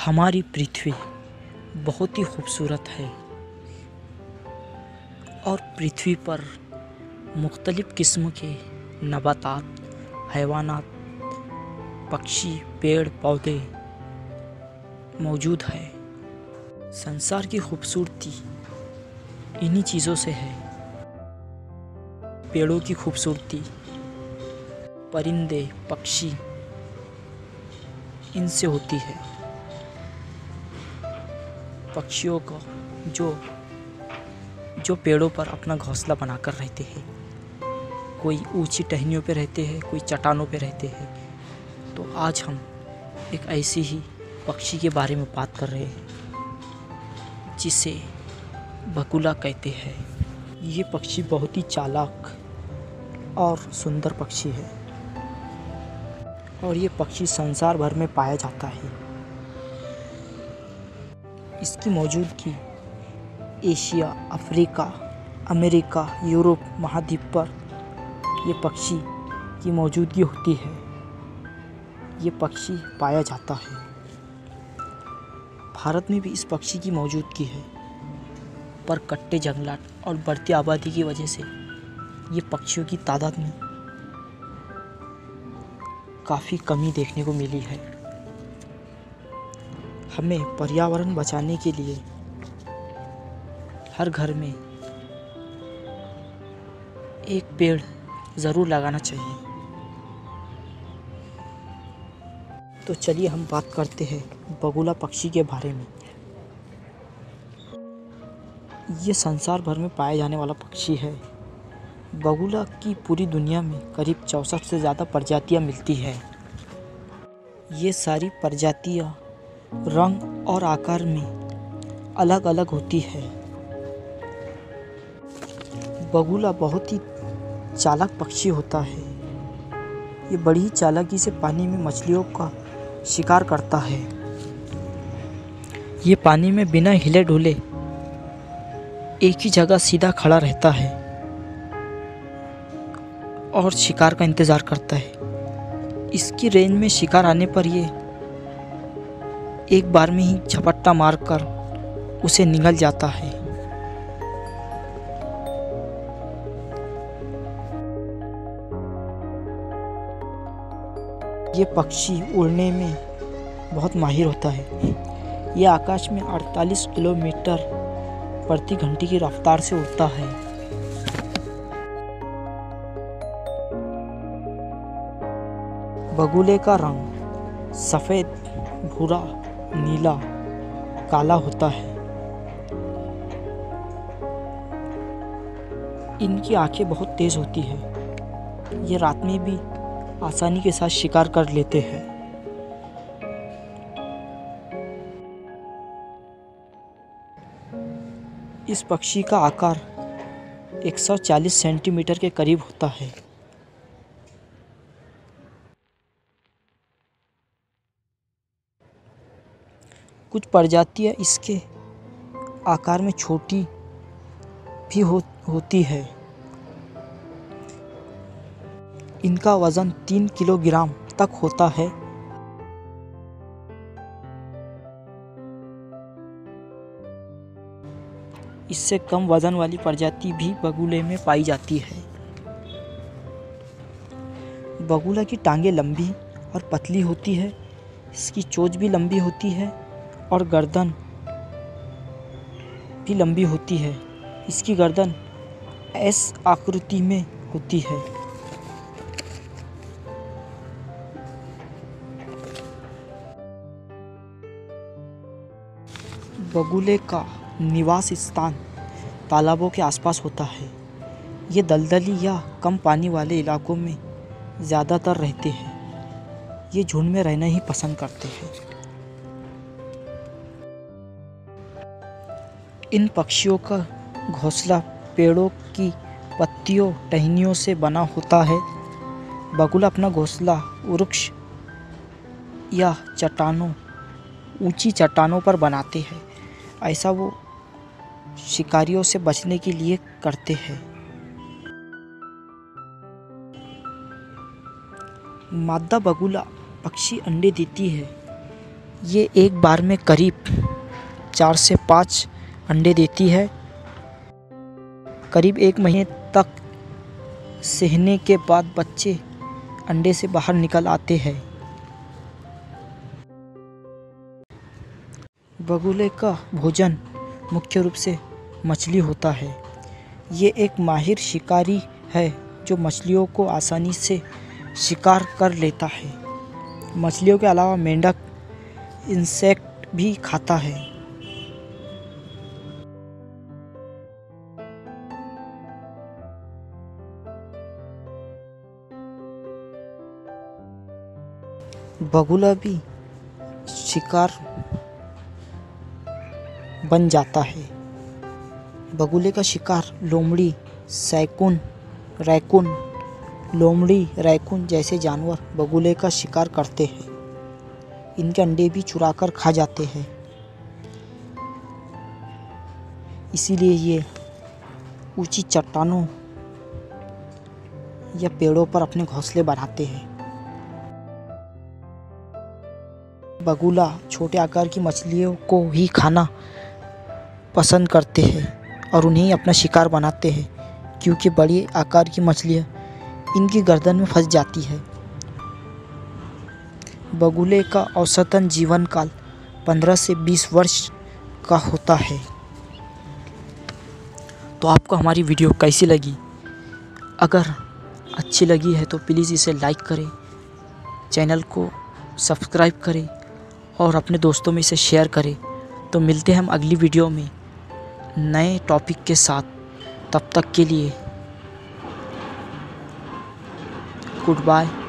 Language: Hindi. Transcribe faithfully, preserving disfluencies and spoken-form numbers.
हमारी पृथ्वी बहुत ही खूबसूरत है और पृथ्वी पर मुख्तलिफ़ किस्म के नबातात, हैवानात, पक्षी, पेड़ पौधे मौजूद है। संसार की खूबसूरती इन्हीं चीज़ों से है। पेड़ों की खूबसूरती, परिंदे, पक्षी, इनसे होती है। पक्षियों को जो जो पेड़ों पर अपना घोंसला बनाकर रहते हैं, कोई ऊंची टहनियों पे रहते हैं, कोई चट्टानों पे रहते हैं। तो आज हम एक ऐसी ही पक्षी के बारे में बात कर रहे हैं जिसे बगुला कहते हैं। ये पक्षी बहुत ही चालाक और सुंदर पक्षी है और ये पक्षी संसार भर में पाया जाता है। इसकी मौजूदगी एशिया, अफ्रीका, अमेरिका, यूरोप महाद्वीप पर ये पक्षी की मौजूदगी होती है। ये पक्षी पाया जाता है। भारत में भी इस पक्षी की मौजूदगी है, पर कट्टे जंगलात और बढ़ती आबादी की वजह से ये पक्षियों की तादाद में काफ़ी कमी देखने को मिली है। हमें पर्यावरण बचाने के लिए हर घर में एक पेड़ ज़रूर लगाना चाहिए। तो चलिए हम बात करते हैं बगुला पक्षी के बारे में। ये संसार भर में पाया जाने वाला पक्षी है। बगुला की पूरी दुनिया में करीब चौंसठ से ज़्यादा प्रजातियां मिलती है। ये सारी प्रजातियां रंग और आकार में अलग अलग होती है। बगुला बहुत ही चालाक पक्षी होता है। ये बड़ी ही चालाकी से पानी में मछलियों का शिकार करता है। ये पानी में बिना हिले डुले एक ही जगह सीधा खड़ा रहता है और शिकार का इंतज़ार करता है। इसकी रेंज में शिकार आने पर ये एक बार में ही झपट्टा मारकर उसे निगल जाता है। ये पक्षी उड़ने में बहुत माहिर होता है। ये आकाश में अड़तालीस किलोमीटर प्रति घंटे की रफ्तार से उड़ता है। बगुले का रंग सफ़ेद, भूरा, नीला, काला होता है। इनकी आंखें बहुत तेज होती है। ये रात में भी आसानी के साथ शिकार कर लेते हैं। इस पक्षी का आकार एक सौ चालीस सेंटीमीटर के करीब होता है। कुछ प्रजातियां इसके आकार में छोटी भी हो, होती है। इनका वज़न तीन किलोग्राम तक होता है। इससे कम वज़न वाली प्रजाति भी बगुले में पाई जाती है। बगुला की टांगें लंबी और पतली होती है। इसकी चोंच भी लंबी होती है और गर्दन भी लंबी होती है। इसकी गर्दन एस आकृति में होती है। बगुले का निवास स्थान तालाबों के आसपास होता है। ये दलदली या कम पानी वाले इलाकों में ज़्यादातर रहते हैं। ये झुंड में रहना ही पसंद करते हैं। इन पक्षियों का घोंसला पेड़ों की पत्तियों, टहनियों से बना होता है। बगुला अपना घोंसला वृक्ष या चट्टानों, ऊंची चट्टानों पर बनाते हैं। ऐसा वो शिकारियों से बचने के लिए करते हैं। मादा बगुला पक्षी अंडे देती है। ये एक बार में करीब चार से पाँच अंडे देती है। करीब एक महीने तक सहने के बाद बच्चे अंडे से बाहर निकल आते हैं। बगुले का भोजन मुख्य रूप से मछली होता है। ये एक माहिर शिकारी है जो मछलियों को आसानी से शिकार कर लेता है। मछलियों के अलावा मेंढक इंसेक्ट भी खाता है। बगुला भी शिकार बन जाता है। बगुले का शिकार लोमड़ी, सैकून, रैकून, लोमड़ी, रैकून जैसे जानवर बगुले का शिकार करते हैं। इनके अंडे भी चुराकर खा जाते हैं। इसीलिए ये ऊंची चट्टानों या पेड़ों पर अपने घोंसले बनाते हैं। बगुला छोटे आकार की मछलियों को ही खाना पसंद करते हैं और उन्हें अपना शिकार बनाते हैं, क्योंकि बड़ी आकार की मछलियाँ इनकी गर्दन में फंस जाती है। बगुले का औसतन जीवन काल पंद्रह से बीस वर्ष का होता है। तो आपको हमारी वीडियो कैसी लगी? अगर अच्छी लगी है तो प्लीज़ इसे लाइक करें, चैनल को सब्सक्राइब करें और अपने दोस्तों में इसे शेयर करें। तो मिलते हैं हम अगली वीडियो में नए टॉपिक के साथ। तब तक के लिए गुड बाय।